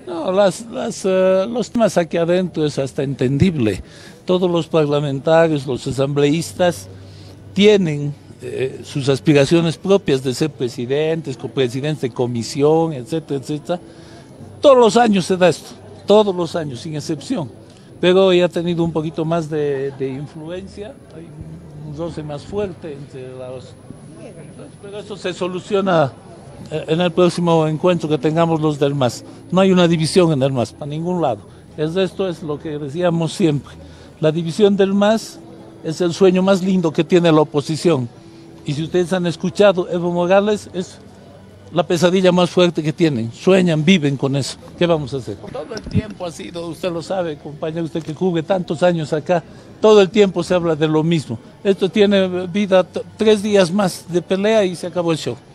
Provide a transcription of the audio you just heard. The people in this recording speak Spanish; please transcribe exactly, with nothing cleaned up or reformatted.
No, las, las, eh, los temas aquí adentro es hasta entendible. Todos los parlamentarios, los asambleístas tienen eh, sus aspiraciones propias de ser presidentes, copresidentes de comisión, etcétera, etcétera. Todos los años se da esto, todos los años, sin excepción. Pero ya ha tenido un poquito más de, de influencia, hay un roce más fuerte entre los... Pero eso se soluciona en el próximo encuentro que tengamos los del M A S. No hay una división en el M A S, para ningún lado. Es esto es lo que decíamos siempre. La división del M A S es el sueño más lindo que tiene la oposición. Y si ustedes han escuchado, Evo Morales es la pesadilla más fuerte que tienen. Sueñan, viven con eso. ¿Qué vamos a hacer? Todo el tiempo ha sido, usted lo sabe, compañero, usted que cubre tantos años acá, todo el tiempo se habla de lo mismo. Esto tiene vida, tres días más de pelea y se acabó el show.